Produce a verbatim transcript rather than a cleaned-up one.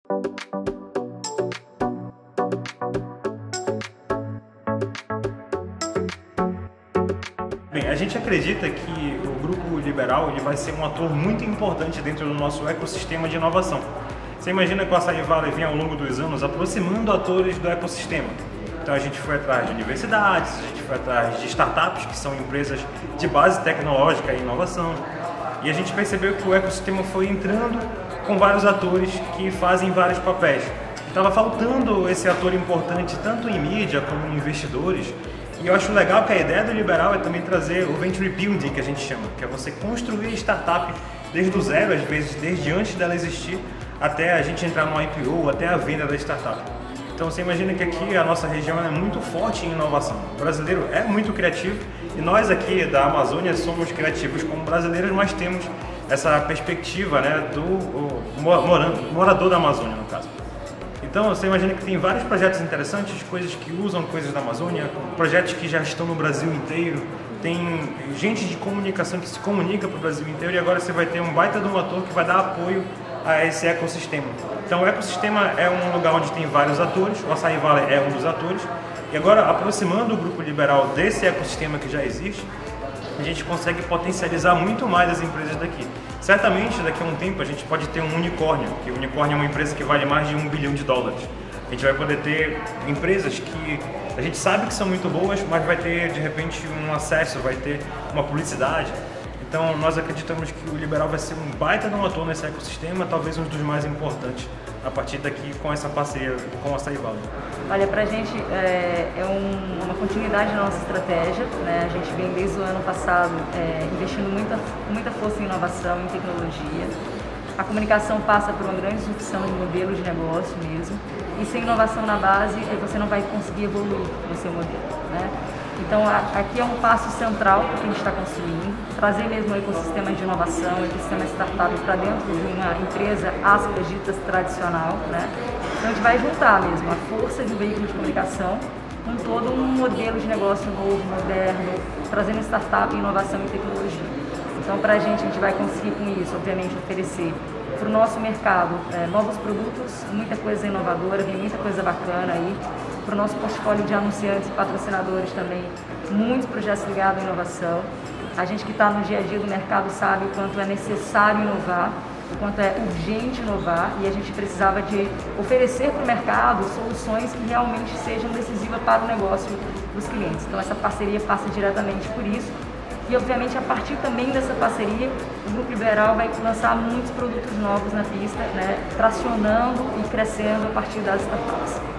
Bem, a gente acredita que o Grupo Liberal ele vai ser um ator muito importante dentro do nosso ecossistema de inovação. Você imagina que o Açaí Valley vem ao longo dos anos aproximando atores do ecossistema. Então a gente foi atrás de universidades, a gente foi atrás de startups, que são empresas de base tecnológica e inovação. E a gente percebeu que o ecossistema foi entrando com vários atores que fazem vários papéis. Estava faltando esse ator importante tanto em mídia como em investidores. E eu acho legal que a ideia do Liberal é também trazer o Venture Building, que a gente chama, que é você construir startup desde o zero, às vezes desde antes dela existir, até a gente entrar no I P O, até a venda da startup. Então você imagina que aqui a nossa região é muito forte em inovação. O brasileiro é muito criativo e nós aqui da Amazônia somos criativos como brasileiros, mas temos essa perspectiva, né, do o, morando, morador da Amazônia, no caso. Então você imagina que tem vários projetos interessantes, coisas que usam coisas da Amazônia, projetos que já estão no Brasil inteiro, tem gente de comunicação que se comunica para o Brasil inteiro e agora você vai ter um baita de um ator que vai dar apoio a esse ecossistema. Então o ecossistema é um lugar onde tem vários atores, o Açaí Valley é um dos atores, e agora aproximando o Grupo Liberal desse ecossistema que já existe, a gente consegue potencializar muito mais as empresas daqui. Certamente daqui a um tempo a gente pode ter um unicórnio, que o unicórnio é uma empresa que vale mais de um bilhão de dólares. A gente vai poder ter empresas que a gente sabe que são muito boas, mas vai ter de repente um acesso, vai ter uma publicidade. Então nós acreditamos que o Liberal vai ser um baita de um ator nesse ecossistema, talvez um dos mais importantes a partir daqui com essa parceria com a Açaí Valley. Olha, para a gente é, é um, uma continuidade da nossa estratégia, né? A gente vem desde o ano passado é, investindo muita, muita força em inovação, em tecnologia. A comunicação passa por uma grande disrupção de modelo de negócio mesmo, e sem inovação na base você não vai conseguir evoluir no seu modelo, né? Então aqui é um passo central que a gente está construindo, trazer mesmo o ecossistema de inovação, o ecossistema startup para dentro de uma empresa, aspas, ditas tradicional, né? Então a gente vai juntar mesmo a força de um veículo de comunicação com todo um modelo de negócio novo, moderno, trazendo startup, inovação e tecnologia. Então para a gente, a gente vai conseguir com isso, obviamente, oferecer para o nosso mercado é, novos produtos, muita coisa inovadora, vem muita coisa bacana aí. Para o nosso portfólio de anunciantes e patrocinadores também, muitos projetos ligados à inovação. A gente que está no dia a dia do mercado sabe o quanto é necessário inovar, o quanto é urgente inovar, e a gente precisava de oferecer para o mercado soluções que realmente sejam decisivas para o negócio dos clientes. Então essa parceria passa diretamente por isso. E obviamente a partir também dessa parceria, o Grupo Liberal vai lançar muitos produtos novos na pista, né, tracionando e crescendo a partir das startups.